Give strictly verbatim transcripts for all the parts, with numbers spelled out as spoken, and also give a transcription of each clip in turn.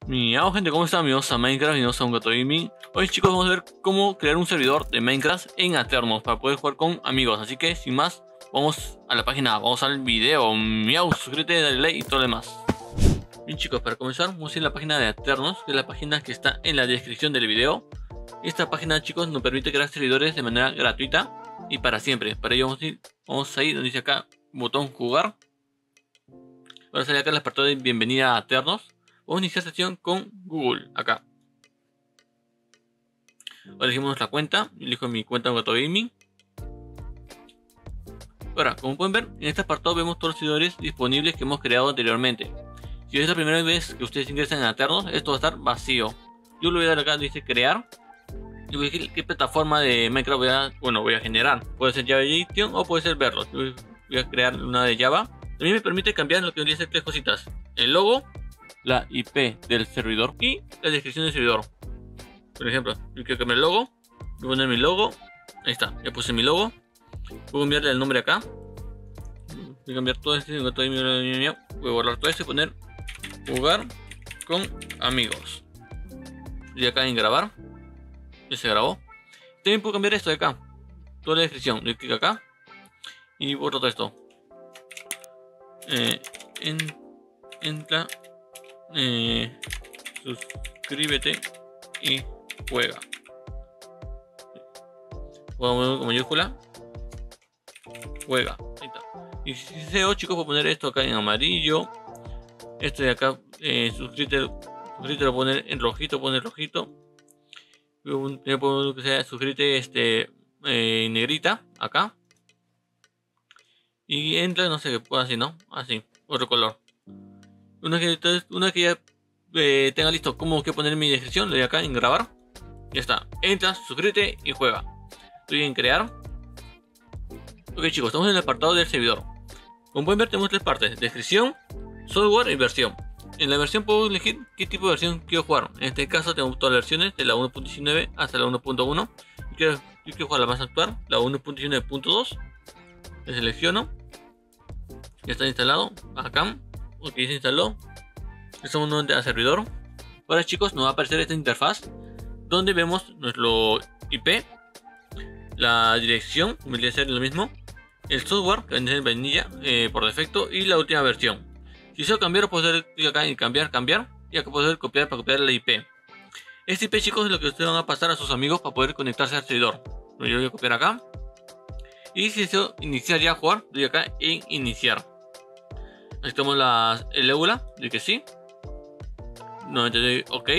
Miau gente, ¿cómo están? Bienvenidos a Minecraft, bienvenidos a un gato gaming. Hoy chicos vamos a ver cómo crear un servidor de Minecraft en Aternos para poder jugar con amigos. Así que sin más, vamos a la página, vamos al video. Miau, suscríbete, dale like y todo lo demás. Bien chicos, para comenzar vamos a ir a la página de Aternos, que es la página que está en la descripción del video. Esta página chicos nos permite crear servidores de manera gratuita y para siempre. Para ello vamos a ir, vamos a ir donde dice acá, botón jugar. Ahora sale acá el apartado de bienvenida a Aternos. Vamos a iniciar sesión con Google, acá. Ahora elegimos la cuenta, elijo mi cuenta de Gato Gaming. Ahora, como pueden ver, en este apartado vemos todos los servidores disponibles que hemos creado anteriormente. Si es la primera vez que ustedes ingresan a Aternos, esto va a estar vacío. Yo le voy a dar acá, dice crear. Y voy a elegir qué plataforma de Minecraft voy a, bueno, voy a generar. Puede ser Java Edition o puede ser Verlos. Yo voy a crear una de Java. También me permite cambiar lo que debería ser tres cositas: el logo, la I P del servidor y la descripción del servidor. Por ejemplo, yo quiero cambiar el logo, voy a poner mi logo. Ahí está, ya puse mi logo. Voy a cambiarle el nombre acá. Voy a cambiar todo este, voy a borrar todo esto y poner jugar con amigos. Y acá en grabar, ya se grabó. También puedo cambiar esto de acá, toda la descripción. Le clic acá y borro todo esto. Eh, en, entra, eh, suscríbete y juega. Con mayúscula, juega. Ahí está. Y si deseo chicos, puedo poner esto acá en amarillo. Este de acá, eh, suscríbete, suscríbete lo poner en rojito, poner rojito. Primero puedo que sea suscríbete este eh, en negrita acá. Y entra, no sé qué puedo así, ¿no? Así, otro color. Una que, una que ya eh, tenga listo cómo que poner mi descripción, le doy acá en grabar. Ya está. Entra, suscríbete y juega. Estoy en crear. Ok chicos, estamos en el apartado del servidor. Como pueden ver tenemos tres partes: descripción, software y versión. En la versión puedo elegir qué tipo de versión quiero jugar. En este caso tenemos todas las versiones de la uno punto diecinueve hasta la uno punto uno. Yo quiero, yo quiero jugar la más actual, la uno punto diecinueve punto dos. Le selecciono. Ya está instalado. Acá. Ok, se instaló. Estamos nuevamente al servidor. Ahora chicos nos va a aparecer esta interfaz donde vemos nuestro I P, la dirección, como debería ser lo mismo, el software que viene en vainilla eh, por defecto y la última versión. Si deseo cambiar, puedo hacer clic acá en cambiar, cambiar, y acá puedo hacer copiar para copiar la I P. Este I P chicos es lo que ustedes van a pasar a sus amigos para poder conectarse al servidor. Yo voy a copiar acá. Y si deseo iniciar ya a jugar, doy acá en iniciar. Aquí tenemos la, el éula, de que sí. Nuevamente doy OK.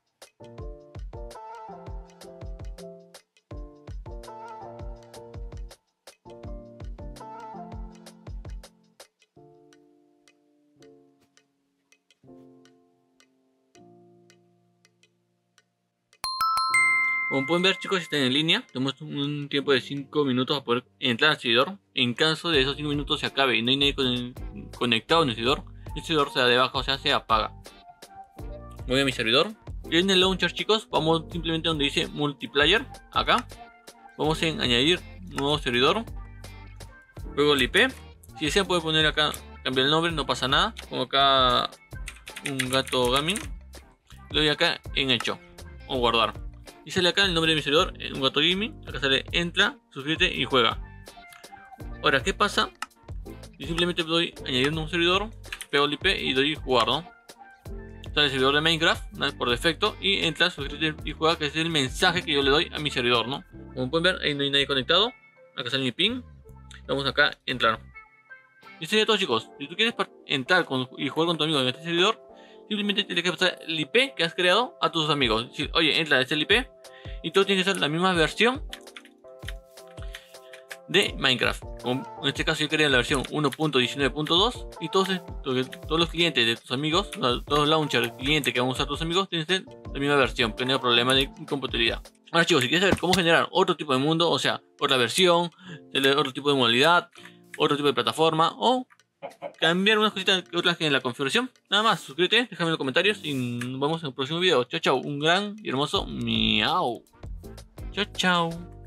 Como pueden ver chicos, están en línea. Tenemos un tiempo de cinco minutos para poder entrar al servidor. En caso de esos cinco minutos se acabe y no hay nadie con, conectado en el servidor, el servidor se da de baja, o sea se apaga. Voy a mi servidor. Y en el launcher chicos, vamos simplemente donde dice multiplayer. Acá vamos en añadir nuevo servidor. Luego el I P. Si desean pueden poner acá, cambiar el nombre, no pasa nada. Pongo acá un gato gaming. Le doy acá en hecho o guardar. Y sale acá el nombre de mi servidor, un gato gaming. Acá sale entra, suscríbete y juega. Ahora, ¿qué pasa? Y simplemente doy añadir un servidor, pego el I P y doy jugar, ¿no? Sale el servidor de Minecraft, ¿no? Por defecto. Y entra, suscríbete y juega, que es el mensaje que yo le doy a mi servidor, ¿no? Como pueden ver, ahí no hay nadie conectado. Acá sale mi ping. Vamos acá, entrar. Y eso sería todo chicos. Si tú quieres entrar con, y jugar con tu amigo en este servidor, simplemente tienes que pasar el I P que has creado a tus amigos. Es decir, oye, entra este I P y todo tiene que ser la misma versión de Minecraft. Como en este caso yo creé la versión uno punto diecinueve punto dos y todos, todos los clientes de tus amigos, todos los launchers clientes que van a usar tus amigos tienen que ser la misma versión, que no haya problema de compatibilidad. Ahora chicos, si quieres saber cómo generar otro tipo de mundo, o sea, otra versión, otro tipo de modalidad, otro tipo de plataforma o cambiar unas cositas que otras que en la configuración, nada más, suscríbete, déjame en los comentarios y nos vemos en el próximo video. Chao, chao, un gran y hermoso miau. Chao, chao.